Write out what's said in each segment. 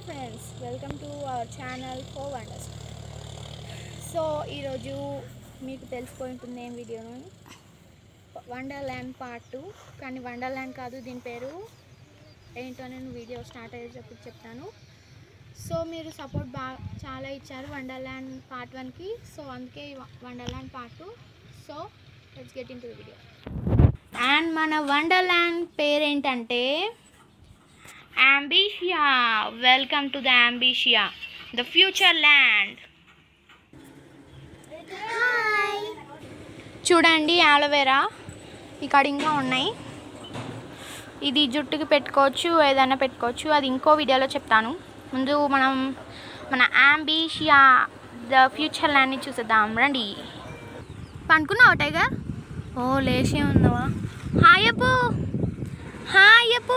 Friends, welcome to our channel for wonders. So ఈరోజు మీకు తెలిసిపోయి ఉంటుంది ఏం వీడియోను, వండర్ల్యాండ్ పార్ట్ 2. కానీ వండర్ల్యాండ్ కాదు, దీని పేరు ఏంటో నేను వీడియో స్టార్ట్ అయ్యేటప్పుడు చెప్తాను. సో మీరు సపోర్ట్ చాలా ఇచ్చారు వండర్ల్యాండ్ పార్ట్ 1కి. సో అందుకే wonderland part 2. So let's get into the video. And మన వండర్ల్యాండ్ పేరేంటంటే Ambitia. Welcome to the Ambitia, the future land. Hi. చూడండి, ఆలోవేరా ఇక్కడ ఇంకా ఉన్నాయి. ఇది జుట్టుకి పెట్టుకోవచ్చు, ఏదైనా పెట్టుకోవచ్చు. అది ఇంకో వీడియోలో చెప్తాను. ముందు మనం మన Ambitia ద ఫ్యూచర్ ల్యాండ్ని చూసేద్దాం రండి. పనుకున్నావా టైగర్? ఓ లేచి ఉన్నావా? హాయ్ అప్పు, హాయ్ అప్పు.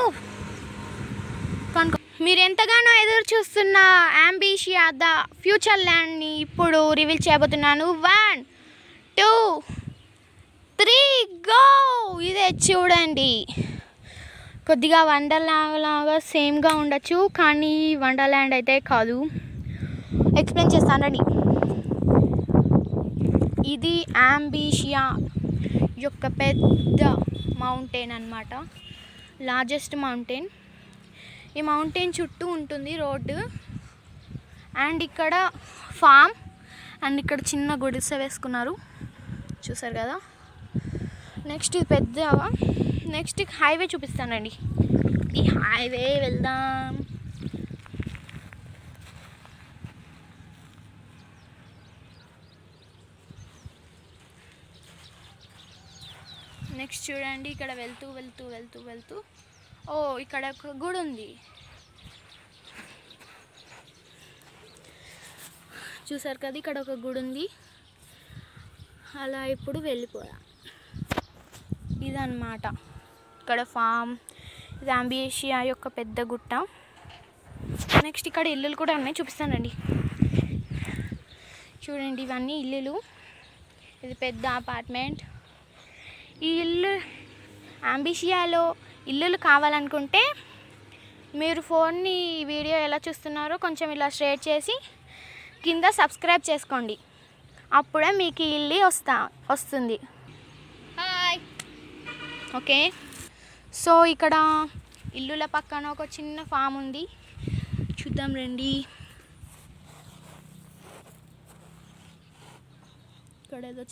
మీరు ఎంతగానో ఎదురు చూస్తున్న Ambitia ద ఫ్యూచర్ ల్యాండ్ని ఇప్పుడు రివీల్ చేయబోతున్నాను. 1 2 3 గో. ఇదే చూడండి, కొద్దిగా వండర్ల్యాండ్ లాగా సేమ్గా ఉండొచ్చు, కానీ వండర్ల్యాండ్ అయితే కాదు. ఎక్స్ప్లెయిన్ చేస్తానండి. ఇది Ambitia యొక్క పెద్ద మౌంటైన్ అన్నమాట, లార్జెస్ట్ మౌంటైన్. ఈ మౌంటైన్ చుట్టూ ఉంటుంది రోడ్డు, అండ్ ఇక్కడ ఫామ్, అండ్ ఇక్కడ చిన్న గుడిసె వేసుకున్నారు, చూసారు కదా. నెక్స్ట్ ఇది పెద్ద, నెక్స్ట్ హైవే చూపిస్తానండి. ఈ హైవే వెళ్దాం. నెక్స్ట్ చూడండి, ఇక్కడ వెళ్తూ వెళ్తూ వెళ్తూ వెళ్తూ ఓ ఇక్కడ ఒక గుడి ఉంది, చూసారు కదా. ఇక్కడ ఒక గుడి ఉంది, అలా ఇప్పుడు వెళ్ళిపోయాం. ఇదన్నమాట ఇక్కడ ఫామ్. ఇది Ambitia యొక్క పెద్ద గుట్ట. నెక్స్ట్ ఇక్కడ ఇల్లులు కూడా ఉన్నాయి, చూపిస్తానండి. చూడండి, ఇవన్నీ ఇల్లులు. ఇది పెద్ద అపార్ట్మెంట్. ఈ ఇల్లు Ambitiaలో ఇల్లులు కావాలనుకుంటే మీరు ఫోన్ని వీడియో ఎలా చూస్తున్నారో కొంచెం ఇలా స్ట్రేట్ చేసి కింద సబ్స్క్రైబ్ చేసుకోండి, అప్పుడే మీకు ఈ ఇల్లు వస్తుంది. హాయ్. ఓకే, సో ఇక్కడ ఇల్లుల పక్కన ఒక చిన్న ఫామ్ ఉంది, చూద్దాం రండి. ఇక్కడ ఏదో